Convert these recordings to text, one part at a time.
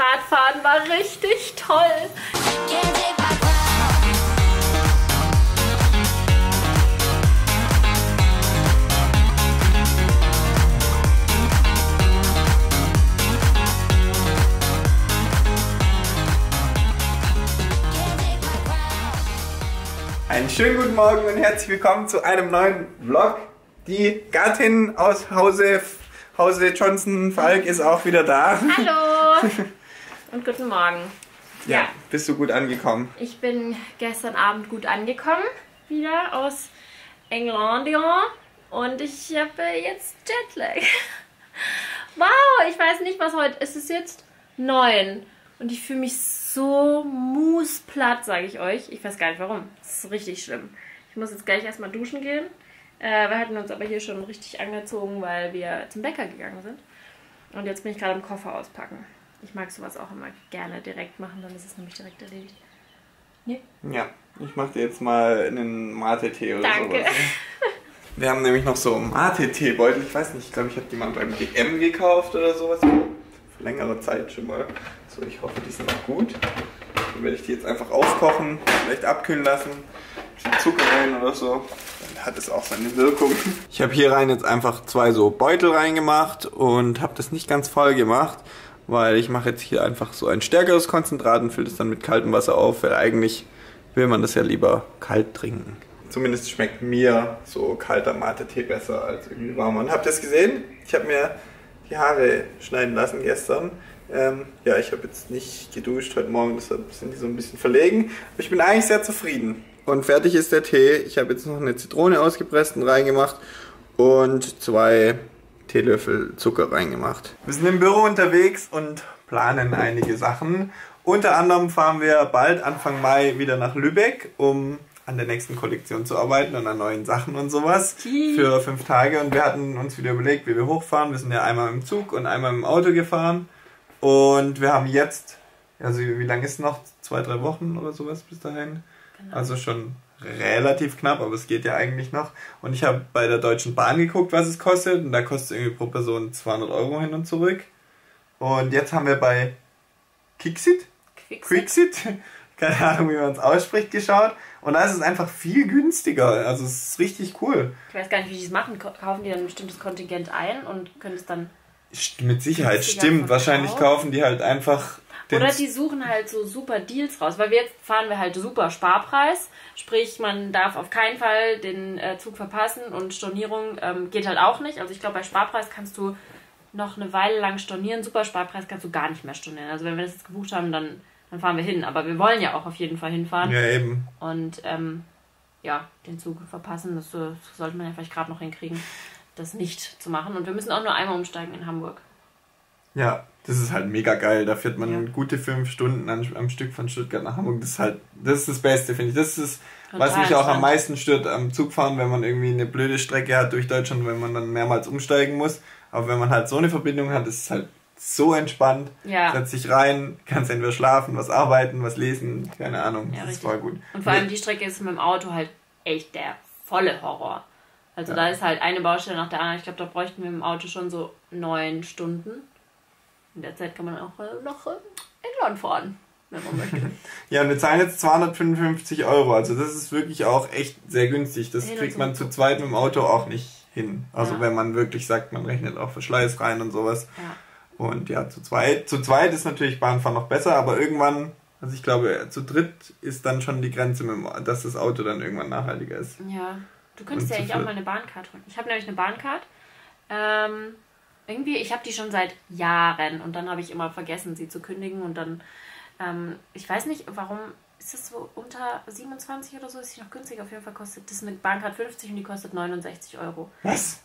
Radfahren war richtig toll. Einen schönen guten Morgen und herzlich willkommen zu einem neuen Vlog. Die Gattin aus Hause Johnson-Falk ist auch wieder da. Hallo und guten Morgen. Ja, bist du gut angekommen? Ich bin gestern Abend gut angekommen, wieder aus England und ich habe jetzt Jetlag. Wow, ich weiß nicht, was heute ist. Es ist jetzt 9 und ich fühle mich so musplatt, sage ich euch. Ich weiß gar nicht warum. Das ist richtig schlimm. Ich muss jetzt gleich erstmal duschen gehen. Wir hatten uns aber hier schon richtig angezogen, weil wir zum Bäcker gegangen sind. Und jetzt bin ich gerade im Koffer auspacken. Ich mag sowas auch immer gerne direkt machen, dann ist es nämlich direkt erledigt. Nee? Ja, ich mache dir jetzt mal einen Mate-Tee oder Danke. sowas. Wir haben nämlich noch so Mate-Teebeutel. Ich weiß nicht, ich glaube, ich habe die mal beim DM gekauft oder sowas. Für längere Zeit schon mal. So, ich hoffe, die sind auch gut. Dann werde ich die jetzt einfach aufkochen, vielleicht abkühlen lassen. Ein bisschen Zucker rein oder so. Dann hat es auch seine Wirkung. Ich habe hier rein jetzt einfach 2 so Beutel reingemacht und habe das nicht ganz voll gemacht, weil ich mache jetzt hier einfach so ein stärkeres Konzentrat und fülle es dann mit kaltem Wasser auf, weil eigentlich will man das ja lieber kalt trinken. Zumindest schmeckt mir so kalter Mate-Tee besser als irgendwie warmer. Und habt ihr es gesehen? Ich habe mir die Haare schneiden lassen gestern. Ja, ich habe jetzt nicht geduscht heute Morgen, deshalb sind die so ein bisschen verlegen. Aber ich bin eigentlich sehr zufrieden. Und fertig ist der Tee. Ich habe jetzt noch eine Zitrone ausgepresst und reingemacht und 2 Teelöffel Zucker reingemacht. Wir sind im Büro unterwegs und planen einige Sachen. Unter anderem fahren wir bald Anfang Mai wieder nach Lübeck, um an der nächsten Kollektion zu arbeiten und an neuen Sachen und sowas für 5 Tage. Und wir hatten uns wieder überlegt, wie wir hochfahren. Wir sind ja einmal im Zug und einmal im Auto gefahren. Und wir haben jetzt, also wie lange ist es noch? 2-3 Wochen oder sowas bis dahin? Genau. Also schon relativ knapp, aber es geht ja eigentlich noch. Und ich habe bei der Deutschen Bahn geguckt, was es kostet. Und da kostet es irgendwie pro Person 200 € hin und zurück. Und jetzt haben wir bei Quixit, keine Ahnung, wie man es ausspricht, geschaut. Und da ist es einfach viel günstiger. Also es ist richtig cool. Ich weiß gar nicht, wie die es machen. Kaufen die dann ein bestimmtes Kontingent ein und können es dann... Mit Sicherheit, stimmt. Wahrscheinlich kaufen die halt einfach... Oder die suchen halt so super Deals raus. Weil jetzt fahren wir halt super Sparpreis. Sprich, man darf auf keinen Fall den Zug verpassen. Und Stornierung geht halt auch nicht. Also ich glaube, bei Sparpreis kannst du noch eine Weile lang stornieren. Super Sparpreis kannst du gar nicht mehr stornieren. Also wenn wir das jetzt gebucht haben, dann fahren wir hin. Aber wir wollen ja auch auf jeden Fall hinfahren. Ja, eben. Und ja, den Zug verpassen, das sollte man ja vielleicht gerade noch hinkriegen, das nicht zu machen. Und wir müssen auch nur einmal umsteigen in Hamburg. Ja, das ist halt mega geil. Da fährt man gute 5 Stunden am Stück von Stuttgart nach Hamburg. Das ist das Beste, finde ich. Das ist, was mich auch am meisten stört am Zugfahren, wenn man irgendwie eine blöde Strecke hat durch Deutschland, wenn man dann mehrmals umsteigen muss. Aber wenn man halt so eine Verbindung hat, ist es halt so entspannt. Ja. Setzt dich rein, kannst entweder schlafen, was arbeiten, was lesen, keine Ahnung. Ja, das ist voll gut. Und vor allem die Strecke ist mit dem Auto halt echt der volle Horror. Also da ist halt eine Baustelle nach der anderen. Ich glaube, da bräuchten wir im Auto schon so 9 Stunden. In der Zeit kann man auch noch England fahren, wenn man möchte. Ja, und wir zahlen jetzt 255 €. Also das ist wirklich auch echt sehr günstig. Das kriegt man zu zweit mit dem Auto auch nicht hin. Also wenn man wirklich sagt, man rechnet auch Verschleiß rein und sowas. Ja. Und ja, zu zweit ist natürlich Bahnfahren noch besser, aber irgendwann, also ich glaube, zu dritt ist dann schon die Grenze, dass das Auto dann irgendwann nachhaltiger ist. Ja, du könntest ja eigentlich auch mal eine Bahncard holen. Ich habe nämlich eine Bahncard. Irgendwie, ich habe die schon seit Jahren und dann habe ich immer vergessen, sie zu kündigen und dann, ich weiß nicht, warum ist das so unter 27 oder so, ist sie noch günstiger, auf jeden Fall kostet das eine Bahncard 50 und die kostet 69 €. Was?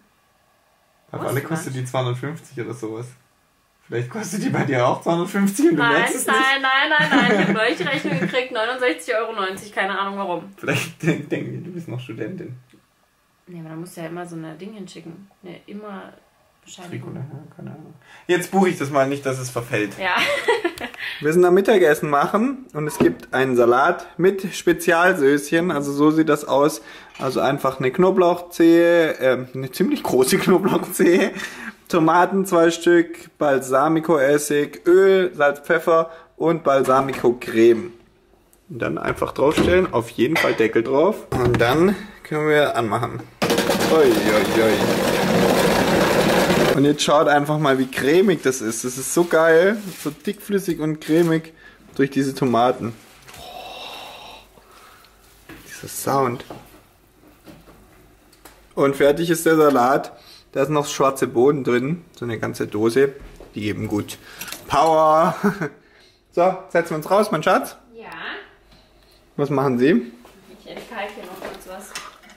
Auf alle kostet die 250 oder sowas. Vielleicht kostet die bei dir auch 250 und du merkst es nicht. Nein. Ich habe neulich die Rechnung gekriegt, 69,90 €, keine Ahnung warum. Vielleicht denken die, du bist noch Studentin. Nee, aber da musst du ja immer so eine Ding hinschicken. Ne, immer Bescheinigung. Keine Ahnung. Jetzt buche ich das mal nicht, dass es verfällt. Ja. Wir sind am Mittagessen machen und es gibt einen Salat mit Spezialsöschen. Also so sieht das aus. Also einfach eine Knoblauchzehe, eine ziemlich große Knoblauchzehe, Tomaten 2 Stück, Balsamico-Essig, Öl, Salz, Pfeffer und Balsamico-Creme. Und dann einfach draufstellen, auf jeden Fall Deckel drauf. Und dann können wir anmachen. Ui, ui, ui. Und jetzt schaut einfach mal, wie cremig das ist. Das ist so geil, so dickflüssig und cremig durch diese Tomaten. Oh, dieser Sound. Und fertig ist der Salat. Da ist noch schwarze Bohnen drin, so eine ganze Dose. Die geben gut Power. So, setzen wir uns raus, mein Schatz. Ja. Was machen Sie? Ich entkalke hier noch kurz was.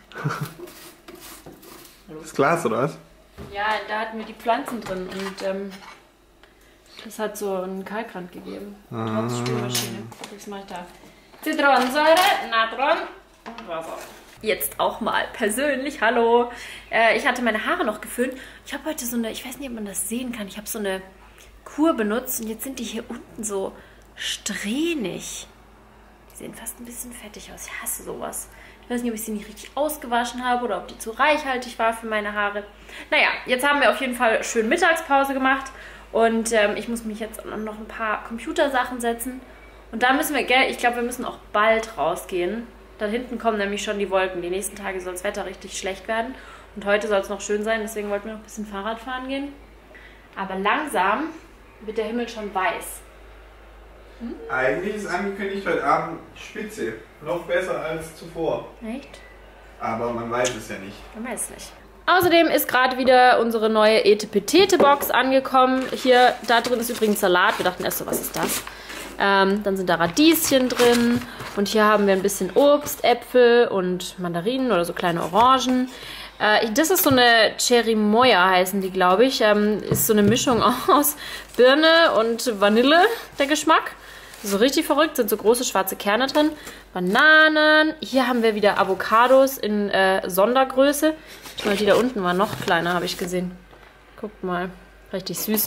Das Glas oder was? Ja, da hatten wir die Pflanzen drin und das hat so einen Kalkrand gegeben. Trotz Spülmaschine. Das mache ich da. Zitronensäure, Natron und Wasser. Jetzt auch mal persönlich, hallo. Ich hatte meine Haare noch geföhnt. Ich habe heute so eine, ich weiß nicht, ob man das sehen kann, ich habe so eine Kur benutzt und jetzt sind die hier unten so strähnig. Die sehen fast ein bisschen fettig aus. Ich hasse sowas. Ich weiß nicht, ob ich sie nicht richtig ausgewaschen habe oder ob die zu reichhaltig war für meine Haare. Naja, jetzt haben wir auf jeden Fall schön Mittagspause gemacht und ich muss mich jetzt noch ein paar Computersachen setzen. Und da müssen wir, ich glaube, wir müssen auch bald rausgehen. Da hinten kommen nämlich schon die Wolken. Die nächsten Tage soll das Wetter richtig schlecht werden. Und heute soll es noch schön sein, deswegen wollten wir noch ein bisschen Fahrrad fahren gehen. Aber langsam wird der Himmel schon weiß. Eigentlich ist angekündigt heute Abend Spitze. Noch besser als zuvor. Echt? Aber man weiß es ja nicht. Man weiß es nicht. Außerdem ist gerade wieder unsere neue Etepetete-Box angekommen. Hier, da drin ist übrigens Salat. Wir dachten erst so, was ist das? Dann sind da Radieschen drin. Und hier haben wir ein bisschen Obst, Äpfel und Mandarinen oder so kleine Orangen. Das ist so eine Cherimoya heißen die, glaube ich. Ist so eine Mischung aus Birne und Vanille, der Geschmack. So richtig verrückt, sind so große schwarze Kerne drin. Bananen. Hier haben wir wieder Avocados in Sondergröße. Die da unten waren noch kleiner, habe ich gesehen. Guckt mal, richtig süß.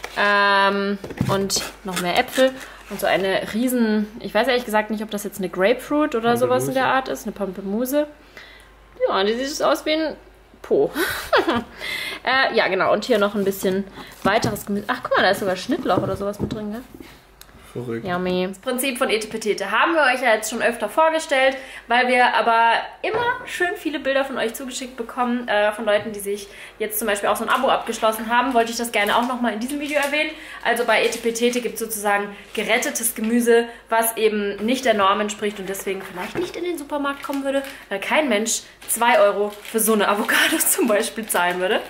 Und noch mehr Äpfel. Und so eine riesen, ich weiß ehrlich gesagt nicht, ob das jetzt eine Grapefruit oder sowas in der Art ist. Eine Pampelmuse. Ja, die sieht aus wie ein Po. Ja, genau. Und hier noch ein bisschen weiteres Gemüse. Ach, guck mal, da ist sogar Schnittlauch oder sowas mit drin, gell? Verrückt. Yummy. Das Prinzip von Etepetete haben wir euch ja jetzt schon öfter vorgestellt, weil wir aber immer schön viele Bilder von euch zugeschickt bekommen, von Leuten, die sich jetzt zum Beispiel auch so ein Abo abgeschlossen haben, wollte ich das gerne auch nochmal in diesem Video erwähnen. Also bei Etepetete gibt es sozusagen gerettetes Gemüse, was eben nicht der Norm entspricht und deswegen vielleicht nicht in den Supermarkt kommen würde, weil kein Mensch 2 € für so eine Avocados zum Beispiel zahlen würde.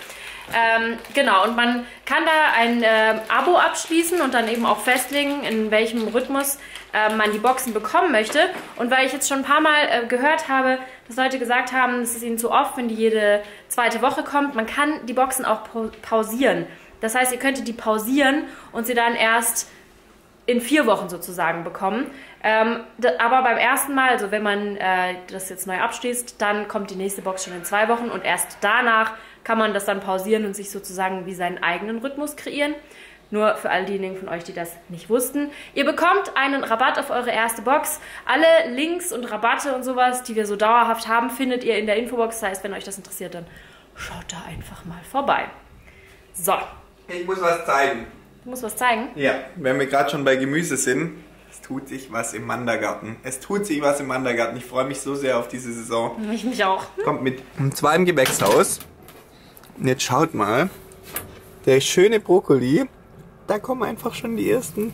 Genau, und man kann da ein Abo abschließen und dann eben auch festlegen, in welchem Rhythmus man die Boxen bekommen möchte. Und weil ich jetzt schon ein paar Mal gehört habe, dass Leute gesagt haben, es ist ihnen zu oft, wenn die jede zweite Woche kommt, man kann die Boxen auch pausieren. Das heißt, ihr könntet die pausieren und sie dann erst in 4 Wochen sozusagen bekommen. Aber beim ersten Mal, also wenn man das jetzt neu abschließt, dann kommt die nächste Box schon in 2 Wochen und erst danach kann man das dann pausieren und sich sozusagen wie seinen eigenen Rhythmus kreieren. Nur für all diejenigen von euch, die das nicht wussten. Ihr bekommt einen Rabatt auf eure erste Box. Alle Links und Rabatte und sowas, die wir so dauerhaft haben, findet ihr in der Infobox. Das heißt, wenn euch das interessiert, dann schaut da einfach mal vorbei. So. Ich muss was zeigen. Du musst was zeigen? Ja, wenn wir gerade schon bei Gemüse sind, es tut sich was im Mandelgarten. Es tut sich was im Mandelgarten. Ich freue mich so sehr auf diese Saison. Ich mich auch. Kommt mit. Und zwar im Gewächshaus. Und jetzt schaut mal, der schöne Brokkoli, da kommen einfach schon die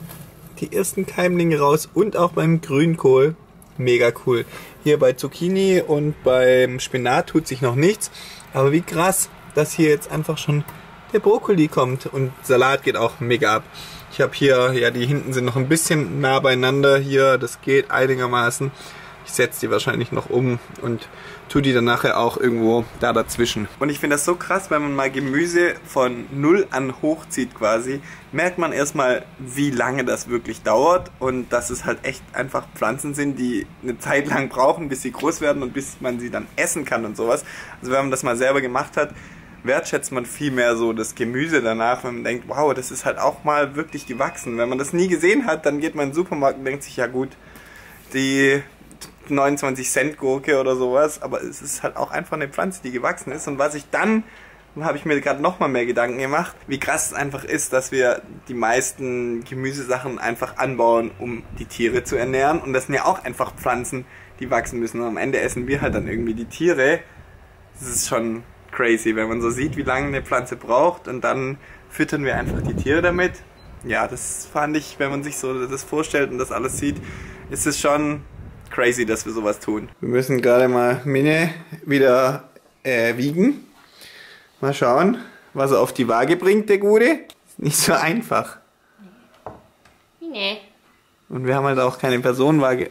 ersten Keimlinge raus und auch beim Grünkohl. Mega cool. Hier bei Zucchini und beim Spinat tut sich noch nichts, aber wie krass, dass hier jetzt einfach schon der Brokkoli kommt und Salat geht auch mega ab. Ich habe hier, ja, die hinten sind noch ein bisschen nah beieinander hier, das geht einigermaßen. Ich setze die wahrscheinlich noch um und tue die dann nachher auch irgendwo da dazwischen. Und ich finde das so krass, wenn man mal Gemüse von 0 an hochzieht quasi, merkt man erstmal, wie lange das wirklich dauert und dass es halt echt einfach Pflanzen sind, die eine Zeit lang brauchen, bis sie groß werden und bis man sie dann essen kann und sowas. Also wenn man das mal selber gemacht hat, wertschätzt man viel mehr so das Gemüse danach, wenn man denkt, wow, das ist halt auch mal wirklich gewachsen. Wenn man das nie gesehen hat, dann geht man in den Supermarkt und denkt sich, ja gut, die 29 Cent Gurke oder sowas, aber es ist halt auch einfach eine Pflanze, die gewachsen ist und was ich dann habe ich mir gerade nochmal mehr Gedanken gemacht, wie krass es einfach ist, dass wir die meisten Gemüsesachen einfach anbauen, um die Tiere zu ernähren. Und das sind ja auch einfach Pflanzen, die wachsen müssen. Und am Ende essen wir halt dann irgendwie die Tiere. Das ist schon crazy, wenn man so sieht, wie lange eine Pflanze braucht und dann füttern wir einfach die Tiere damit. Ja, das fand ich, wenn man sich so das vorstellt und das alles sieht, ist es schon crazy, dass wir sowas tun. Wir müssen gerade mal Minne wieder wiegen. Mal schauen, was er auf die Waage bringt, der Gute. Ist nicht so einfach. Nee. Und wir haben halt auch keine Personenwaage.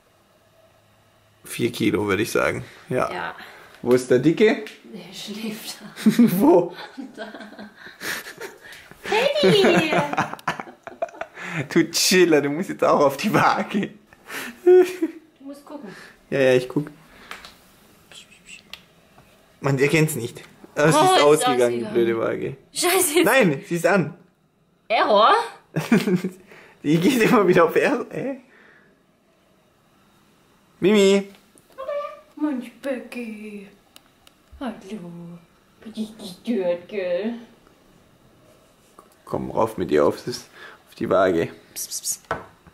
4 Kilo, würde ich sagen. Ja. Wo ist der Dicke? Der schläft da. Wo? Da. Hey! Du Chiller, du musst jetzt auch auf die Waage. Du musst gucken. Ja, ich guck. Man erkennt's nicht. Aber sie ist ausgegangen, die blöde Waage. Scheiße. Nein, sie ist an. Error? Die geht immer wieder auf Error. Mimi. Mensch, Becky. Hallo. Bin ich gestört, gell? Komm rauf mit dir auf die Waage. Psst, psst, psst.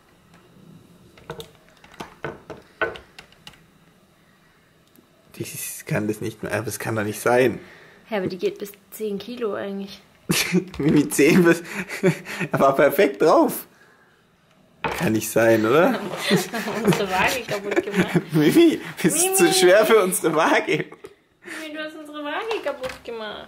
Kann das nicht mehr, aber das kann doch nicht sein. Ja, aber die geht bis 10 Kilo eigentlich. Mimi 10 bis. Er war perfekt drauf. Kann nicht sein, oder? Unsere Waage kaputt gemacht. Mimi, bist du zu schwer für unsere Waage? Mimi, du hast unsere Waage kaputt gemacht.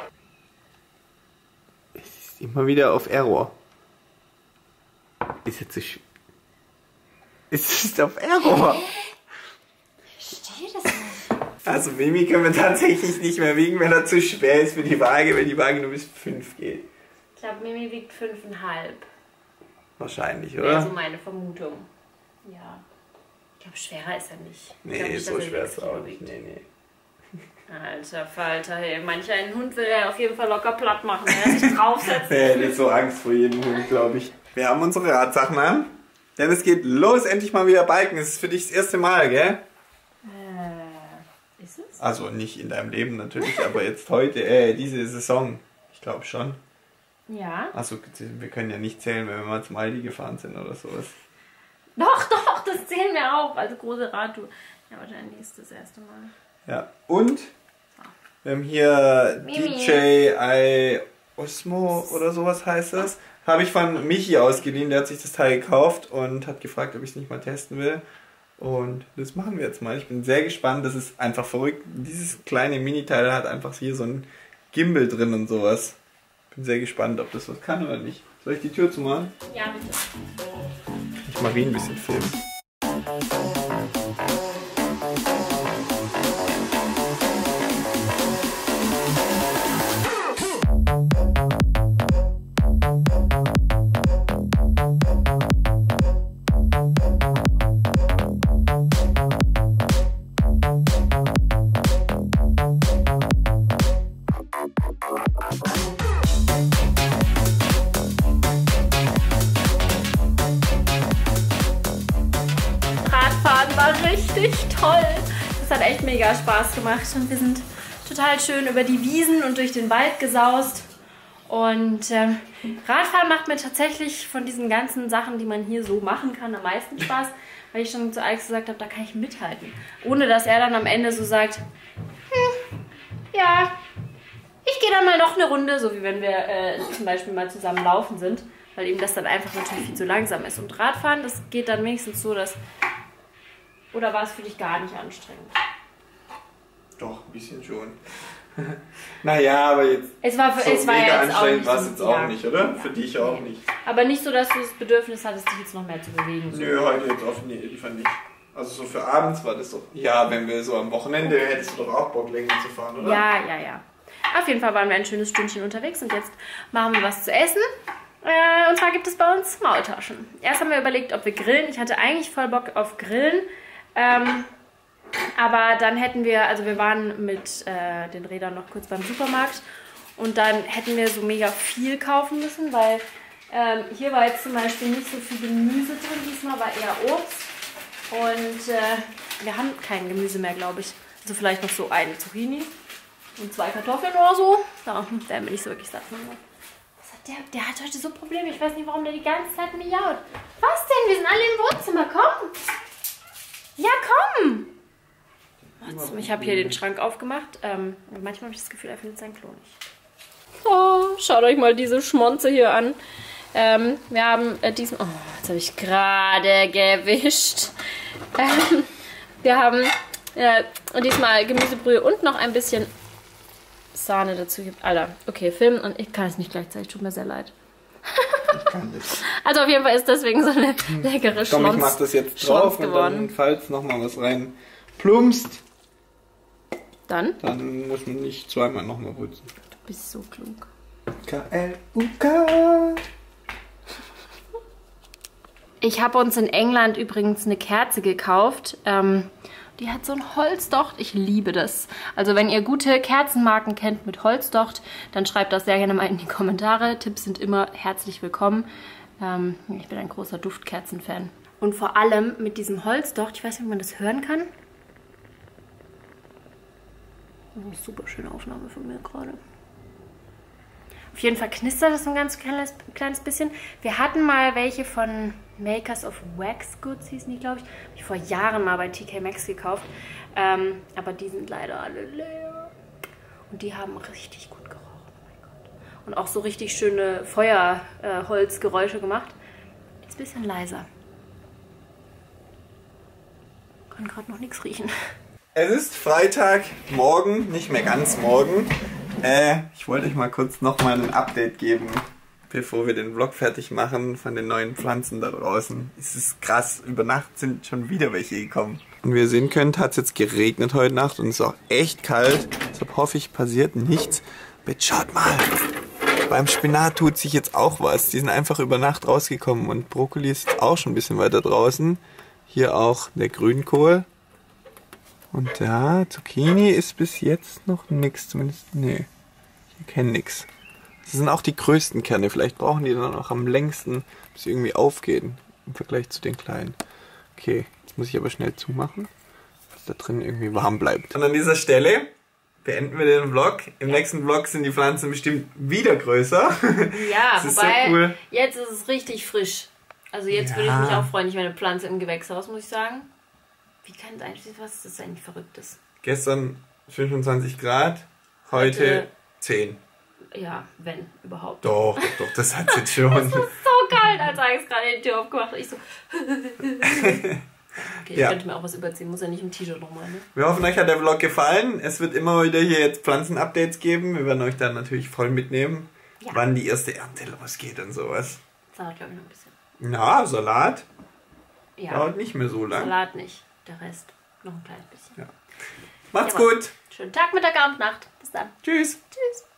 Es ist immer wieder auf Error. Ist jetzt zu schwer. Es ist auf Error. Ich verstehe das nicht. Also Mimi können wir tatsächlich nicht mehr wiegen, wenn er zu schwer ist für die Waage, wenn die Waage nur bis 5 geht. Ich glaube, Mimi wiegt 5,5. Wahrscheinlich, Wäre oder? so meine Vermutung. Ja. Ich glaube, schwerer ist er nicht. Nee, so schwer ist er auch nicht. Nee. Alter Falter, hey. Manch einen Hund will er auf jeden Fall locker platt machen, wenn er sich draufsetzt. Er hätte so Angst vor jedem Hund, glaube ich. Wir haben unsere Radsachen an, denn es geht los, endlich mal wieder Biken. Es ist für dich das erste Mal, gell? Ist es? Also nicht in deinem Leben natürlich, aber jetzt heute, diese Saison. Ich glaube schon. Ja. Also wir können ja nicht zählen, wenn wir mal zum Aldi gefahren sind oder sowas. Doch, das zählen wir auch. Also große Radtour. Ja, wahrscheinlich ist das erste Mal. Ja, und wir haben hier Mimi. DJI Osmo oder sowas heißt das. Habe ich von Michi ausgeliehen, der hat sich das Teil gekauft und hat gefragt, ob ich es nicht mal testen will. Und das machen wir jetzt mal. Ich bin sehr gespannt, das ist einfach verrückt. Dieses kleine Mini-Teil hat einfach hier so ein Gimbal drin und sowas. Bin sehr gespannt, ob das was kann oder nicht. Soll ich die Tür zumachen? Ja, bitte. Kann ich Marie ein bisschen filmen? Richtig toll. Das hat echt mega Spaß gemacht und wir sind total schön über die Wiesen und durch den Wald gesaust. Und Radfahren macht mir tatsächlich von diesen ganzen Sachen, die man hier so machen kann, am meisten Spaß, weil ich schon zu Alex gesagt habe, da kann ich mithalten. Ohne dass er dann am Ende so sagt, ja, ich gehe dann mal noch eine Runde, so wie wenn wir zum Beispiel mal zusammen laufen sind, weil ihm das dann einfach natürlich viel zu langsam ist. Und Radfahren, das geht dann wenigstens so, dass... Oder war es für dich gar nicht anstrengend? Doch, ein bisschen schon. Naja, aber jetzt. Es war mega jetzt anstrengend war es so, jetzt auch nicht, oder? Für dich auch nicht. Aber nicht so, dass du das Bedürfnis hattest, dich jetzt noch mehr zu bewegen. So. Nö, heute jetzt offen, nee, die fand ich. Also so für abends war das doch. Ja, wenn wir so am Wochenende hättest du doch auch Bock, länger zu fahren, oder? Ja. Auf jeden Fall waren wir ein schönes Stündchen unterwegs und jetzt machen wir was zu essen. Und zwar gibt es bei uns Maultaschen. Erst haben wir überlegt, ob wir grillen. Ich hatte eigentlich voll Bock auf Grillen. Aber dann hätten wir, also wir waren mit den Rädern noch kurz beim Supermarkt und dann hätten wir so mega viel kaufen müssen, weil hier war jetzt zum Beispiel nicht so viel Gemüse drin, diesmal war eher Obst und wir haben kein Gemüse mehr, glaube ich. Also vielleicht noch so eine Zucchini Und 2 Kartoffeln oder so. Da werden wir nicht so wirklich satt von. Was hat der hat heute so Probleme. Ich weiß nicht, warum der die ganze Zeit miaut. Was denn? Wir sind alle im Wohnzimmer. Komm. Ja, komm. Ich habe hier den Schrank aufgemacht. Manchmal habe ich das Gefühl, er findet seinen Klo nicht. So, schaut euch mal diese Schmonze hier an. Wir haben diesen... Oh, jetzt habe ich gerade gewischt. Wir haben diesmal Gemüsebrühe und noch ein bisschen Sahne dazu. Alter, okay, filmen und ich kann es nicht gleichzeitig. Tut mir sehr leid. Ich kann nicht. Also auf jeden Fall ist deswegen so eine leckere Schmonz. Komm, ich mach das jetzt drauf und dann, falls nochmal was rein plumpst, dann muss man nicht zweimal nochmal putzen. Du bist so klug. K-L-U-K. Ich habe uns in England übrigens eine Kerze gekauft. Die hat so ein Holzdocht. Ich liebe das. Also wenn ihr gute Kerzenmarken kennt mit Holzdocht, dann schreibt das sehr gerne mal in die Kommentare. Tipps sind immer herzlich willkommen. Ich bin ein großer Duftkerzen-Fan. Und vor allem mit diesem Holzdocht, ich weiß nicht, ob man das hören kann. Oh, super schöne Aufnahme von mir gerade. Auf jeden Fall knistert das ein ganz kleines bisschen. Wir hatten mal welche von Makers of Wax Goods, hießen die, glaube ich. Habe ich vor Jahren mal bei TK Maxx gekauft. Aber die sind leider alle leer. Und die haben richtig gut gerochen. Oh mein Gott. Und auch so richtig schöne Feuerholzgeräusche gemacht. Jetzt ein bisschen leiser. Kann gerade noch nichts riechen. Es ist Freitagmorgen, nicht mehr ganz morgen. Ich wollte euch mal kurz nochmal ein Update geben, bevor wir den Vlog fertig machen von den neuen Pflanzen da draußen. Es ist krass, über Nacht sind schon wieder welche gekommen. Und wie ihr sehen könnt, hat es jetzt geregnet heute Nacht und es ist auch echt kalt. Deshalb hoffe ich, passiert nichts. Aber jetzt schaut mal, beim Spinat tut sich jetzt auch was. Die sind einfach über Nacht rausgekommen und Brokkoli ist auch schon ein bisschen weiter draußen. Hier auch der Grünkohl. Und da, Zucchini ist bis jetzt noch nichts, zumindest, nee, ich kenne nichts. Das sind auch die größten Kerne, vielleicht brauchen die dann auch am längsten, bis sie irgendwie aufgehen, im Vergleich zu den kleinen. Okay, jetzt muss ich aber schnell zumachen, dass da drin irgendwie warm bleibt. Und an dieser Stelle beenden wir den Vlog. Im nächsten Vlog sind die Pflanzen bestimmt wieder größer. Ja, das ist wobei, so cool. Jetzt ist es richtig frisch. Also jetzt würde ich mich auch freuen, ich meine Pflanze im Gewächshaus, muss ich sagen. Wie kann es eigentlich, was ist das eigentlich Verrücktes? Gestern 25 Grad, heute 10. Ja, wenn überhaupt. Doch, das hat jetzt schon. Es ist so kalt, als habe ich gerade die Tür aufgemacht und ich so... Okay, ich könnte mir auch was überziehen, muss ja nicht im T-Shirt nochmal, ne? Wir hoffen, euch hat der Vlog gefallen. Es wird immer wieder hier jetzt Pflanzen-Updates geben. Wir werden euch dann natürlich voll mitnehmen, wann die erste Ernte losgeht und sowas. Salat, glaube ich, noch ein bisschen. Na, Salat Ja. dauert nicht mehr so lang. Salat nicht. Der Rest noch ein kleines bisschen. Ja. Macht's gut. Schönen Tag, Mittag, Abend, Nacht. Bis dann. Tschüss. Tschüss.